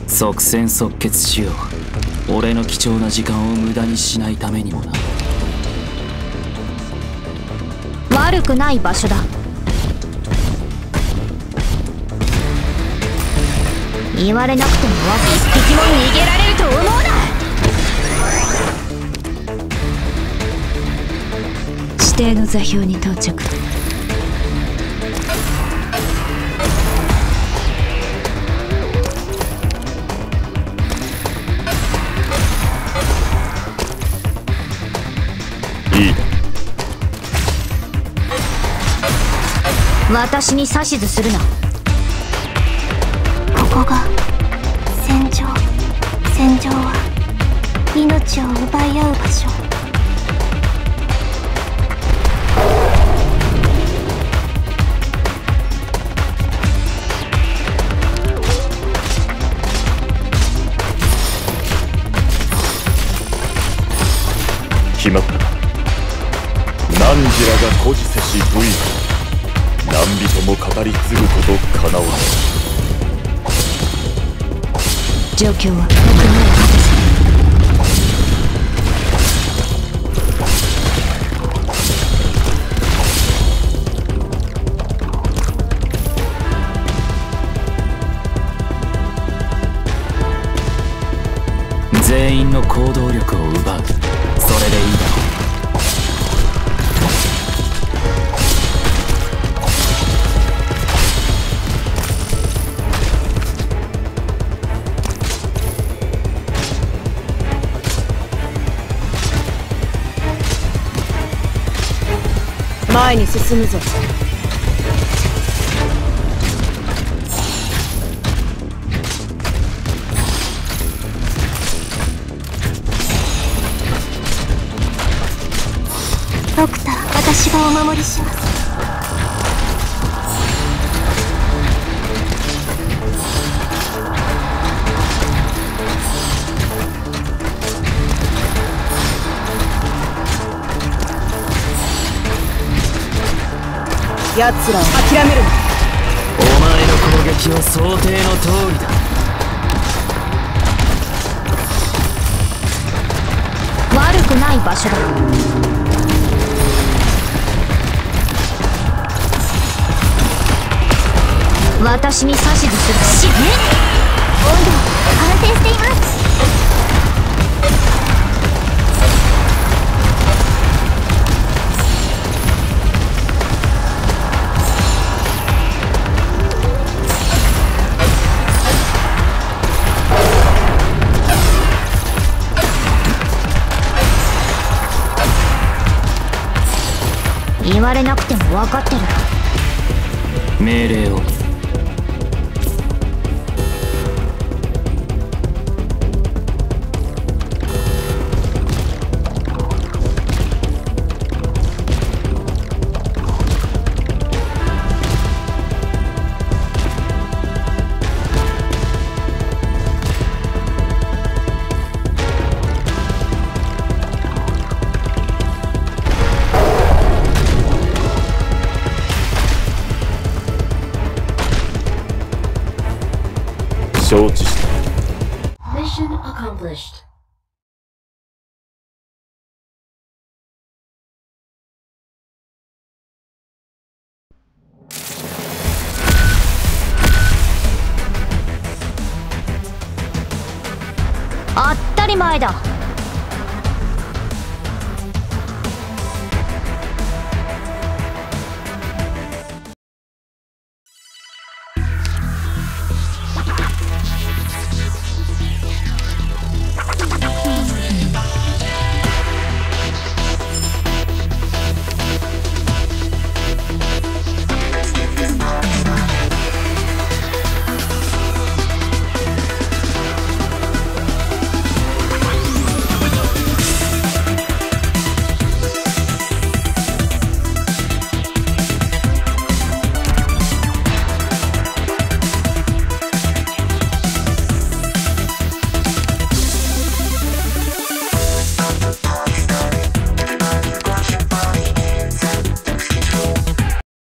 即戦即決しよう。俺の貴重な時間を無駄にしないためにもな。 悪くない場所だ。言われなくても一匹も逃げられると思うな。指定の座標に到着。 いいだ。 私に指図するな。 ここが戦場。戦場は命を奪い合う場所。 決まった。汝らが孤児せし武威、何人も語り継ぐことかなわぬ。 状況は僕の全員の行動力を奪う。それでいいだろう。 前に進むぞ。 ドクター、私がお守りします。 奴らを諦めるな。 お前の攻撃は想定の通りだ。 悪くない場所だ。私に指図する。 温度安定しています。 言われなくても分かってる。 命令を。 承知した。 Mission accomplished. 当たり前だ。